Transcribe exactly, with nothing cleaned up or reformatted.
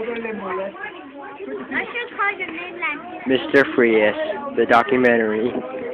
I should call your name like Mister Frias, the documentary.